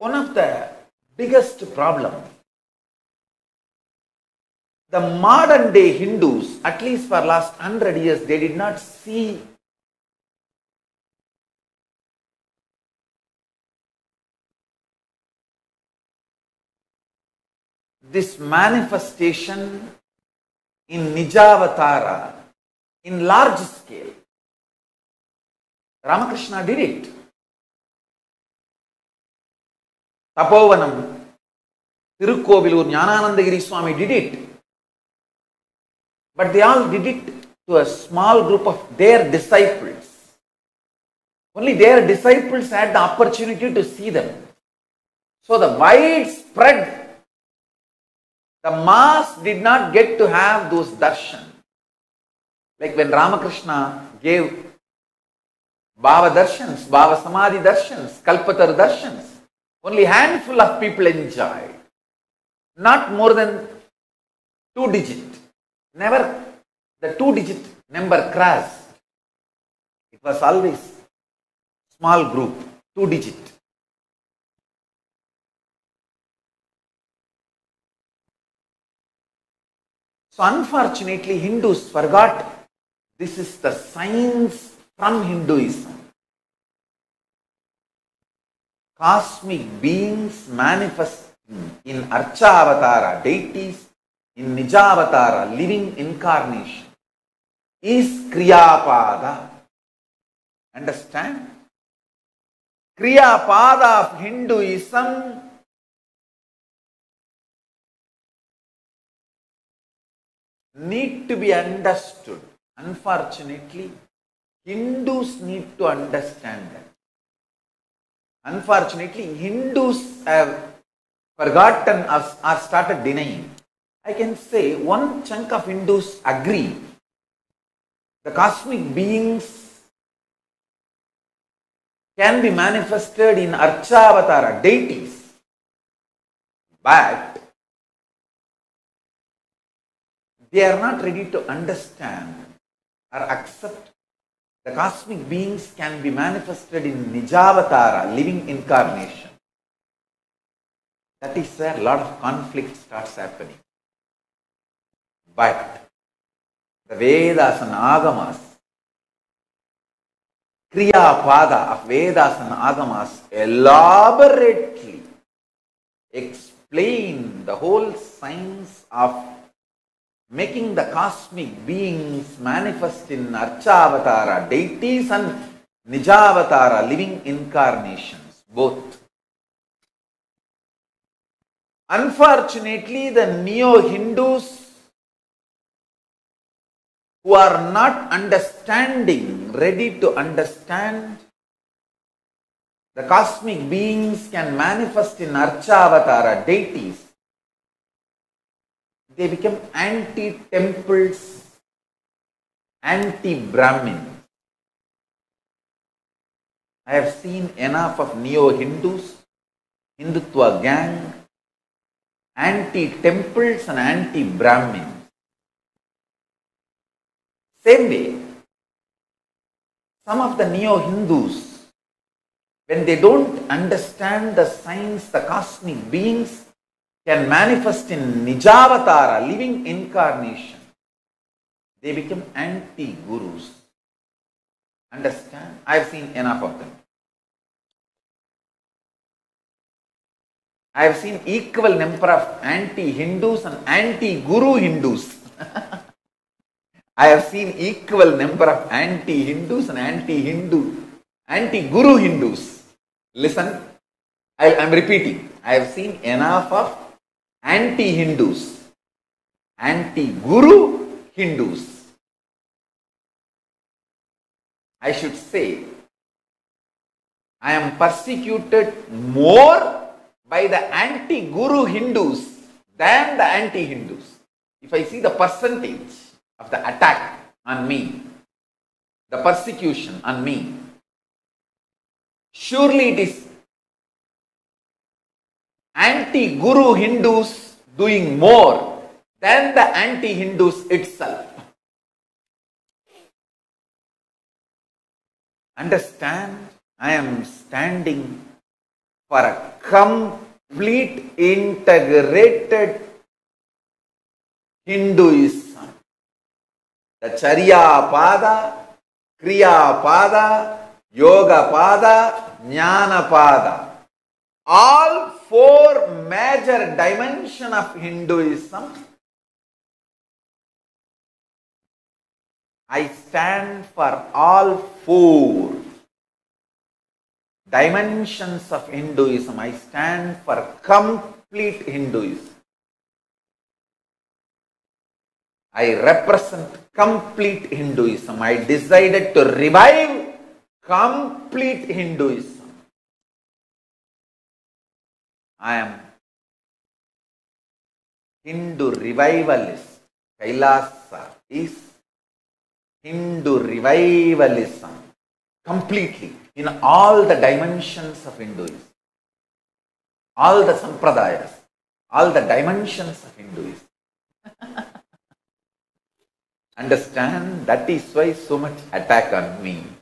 One of the biggest problem, the modern day Hindus, at least for last 100 years, they did not see this manifestation in Nijavatara in large scale. Ramakrishna did it. Tapovanam, Tirukovilur, Jnananandagiri Swami did it. But they all did it to a small group of their disciples. Only their disciples had the opportunity to see them. So the widespread, the mass did not get to have those darshan. Like when Ramakrishna gave Bhava darshans, Bhava Samadhi darshans, Kalpatar darshans, only handful of people enjoyed. Not more than 2 digit. Never the 2 digit number crossed. It was always small group, 2 digit. So unfortunately, Hindus forgot this is the science from Hinduism. Cosmic beings manifest in Archavatara, deities in Nijavatara, living incarnation, is Kriyapada. Understand? Kriyapada of Hinduism need to be understood. Unfortunately, Hindus need to understand that. Unfortunately, Hindus have forgotten us or started denying. I can say one chunk of Hindus agree. The cosmic beings can be manifested in Archavatara, deities. But they are not ready to understand or accept the cosmic beings can be manifested in Nijavatara, living incarnation. That is where a lot of conflict starts happening. But the Vedas and Agamas, Kriya Pada of Vedas and Agamas elaborately explain the whole science of making the cosmic beings manifest in Archavatara, deities, and Nijavatara, living incarnations, both. Unfortunately, the neo-Hindus who are not understanding, ready to understand, the cosmic beings can manifest in Archavatara, deities, they become anti-temples, anti-Brahmins. I have seen enough of neo-Hindus, Hindutva gang, anti-temples and anti-Brahmins. Same way, some of the neo-Hindus, when they don't understand the science, the cosmic beings can manifest in Nijavatara, living incarnation, they become anti-gurus. Understand? I have seen enough of them. I have seen equal number of anti-Hindus and anti-guru Hindus. I have seen equal number of anti-Hindus and anti-guru Hindus. Listen, I am repeating. I have seen enough of anti-Hindus, anti-guru Hindus. I should say, I am persecuted more by the anti-guru Hindus than the anti-Hindus. If I see the percentage of the attack on me, the persecution on me, surely it is anti-guru Hindus doing more than the anti-Hindus itself. Understand, I am standing for a complete integrated Hinduism. The Charya Pada, Kriya Pada, Yoga Pada, Jnana Pada. All four major dimensions of Hinduism. I stand for all four dimensions of Hinduism. I stand for complete Hinduism. I represent complete Hinduism. I decided to revive complete Hinduism. I am Hindu revivalist. Kailasa is Hindu revivalism completely in all the dimensions of Hinduism. All the sampradayas, all the dimensions of Hinduism. Understand? That is why so much attack on me.